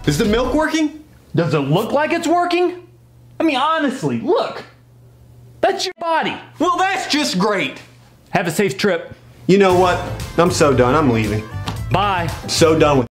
Is the milk working? Does it look like it's working? I mean, honestly, look. That's your body. Well, that's just great. Have a safe trip. You know what? I'm so done. I'm leaving. Bye. So done with